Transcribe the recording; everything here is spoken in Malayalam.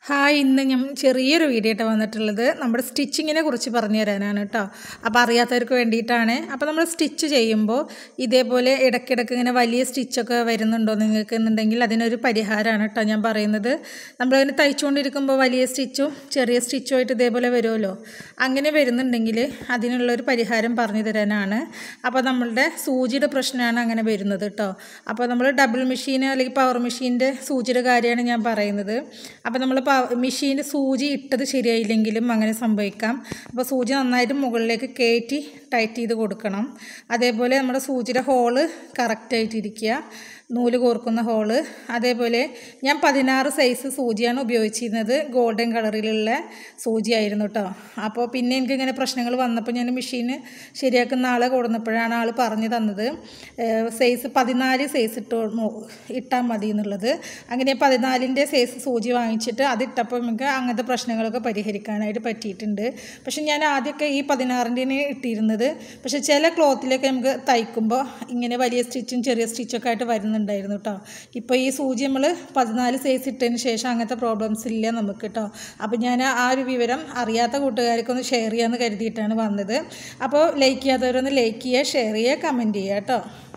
ഹായ് ഇന്ന് ഞാൻ ചെറിയൊരു വീഡിയോ ആയിട്ട് വന്നിട്ടുള്ളത് നമ്മുടെ സ്റ്റിച്ചിങ്ങിനെ കുറിച്ച് പറഞ്ഞു തരാനാണ് കേട്ടോ. അപ്പോൾ അറിയാത്തവർക്ക് വേണ്ടിയിട്ടാണ്. അപ്പോൾ നമ്മൾ സ്റ്റിച്ച് ചെയ്യുമ്പോൾ ഇതേപോലെ ഇടയ്ക്കിടയ്ക്ക് ഇങ്ങനെ വലിയ സ്റ്റിച്ചൊക്കെ വരുന്നുണ്ടോ നിങ്ങൾക്ക് എന്നുണ്ടെങ്കിൽ അതിനൊരു പരിഹാരമാണ് കേട്ടോ ഞാൻ പറയുന്നത്. നമ്മളതിന് തയ്ച്ചുകൊണ്ടിരിക്കുമ്പോൾ വലിയ സ്റ്റിച്ചും ചെറിയ സ്റ്റിച്ചും ആയിട്ട് ഇതേപോലെ വരുമല്ലോ. അങ്ങനെ വരുന്നുണ്ടെങ്കിൽ അതിനുള്ളൊരു പരിഹാരം പറഞ്ഞു തരാനാണ്. അപ്പോൾ നമ്മളുടെ സൂചിയുടെ പ്രശ്നമാണ് അങ്ങനെ വരുന്നത് കേട്ടോ. അപ്പോൾ നമ്മൾ ഡബിൾ മെഷീൻ അല്ലെങ്കിൽ പവർ മെഷീൻ്റെ സൂചിയുടെ കാര്യമാണ് ഞാൻ പറയുന്നത്. അപ്പോൾ നമ്മൾ മെഷീൻ്റെ സൂചി ഇട്ടത് ശരിയായില്ലെങ്കിലും അങ്ങനെ സംഭവിക്കാം. അപ്പോൾ സൂചി നന്നായിട്ട് മുകളിലേക്ക് കയറ്റി ടൈറ്റ് ചെയ്ത് കൊടുക്കണം. അതേപോലെ നമ്മുടെ സൂചിയുടെ ഹോള് കറക്റ്റായിട്ടിരിക്കുക, നൂല് കോർക്കുന്ന ഹോള്. അതേപോലെ ഞാൻ 16 സൈസ് സൂചിയാണ് ഉപയോഗിച്ചിരുന്നത്. ഗോൾഡൻ കളറിലുള്ള സൂചിയായിരുന്നു കേട്ടോ. അപ്പോൾ പിന്നെ എനിക്കിങ്ങനെ പ്രശ്നങ്ങൾ വന്നപ്പോൾ ഞാൻ മെഷീൻ ശരിയാക്കുന്ന ആളെ കൊടുന്നപ്പോഴാണ് ആൾ പറഞ്ഞു തന്നത് സൈസ് 14 സൈസ് ഇട്ടാൽ മതി എന്നുള്ളത്. അങ്ങനെ 14ൻ്റെ സൈസ് സൂചി വാങ്ങിച്ചിട്ട് അതിട്ടപ്പോൾ നമുക്ക് അങ്ങനത്തെ പ്രശ്നങ്ങളൊക്കെ പരിഹരിക്കാനായിട്ട് പറ്റിയിട്ടുണ്ട്. പക്ഷെ ഞാൻ ആദ്യമൊക്കെ ഈ 16ൻ്റെ ഇട്ടിരുന്നത്. പക്ഷെ ചില ക്ലോത്തിലൊക്കെ നമുക്ക് തയ്ക്കുമ്പോൾ ഇങ്ങനെ വലിയ സ്റ്റിച്ചും ചെറിയ സ്റ്റിച്ചൊക്കെ ആയിട്ട് വരുന്നുണ്ടായിരുന്നു കേട്ടോ. ഇപ്പോൾ ഈ സൂചി നമ്മൾ 14 സൈസ് ഇട്ടതിന് ശേഷം അങ്ങനത്തെ പ്രോബ്ലംസ് ഇല്ല നമുക്ക് കേട്ടോ. അപ്പോൾ ഞാൻ ആ ഒരു വിവരം അറിയാത്ത കൂട്ടുകാർക്കൊന്ന് ഷെയർ ചെയ്യാമെന്ന് കരുതിയിട്ടാണ് വന്നത്. അപ്പോൾ ലൈക്ക് ചെയ്യാത്തവരൊന്ന് ലൈക്ക് ചെയ്യുക, ഷെയർ ചെയ്യുക, കമൻറ്റ് ചെയ്യുക കേട്ടോ.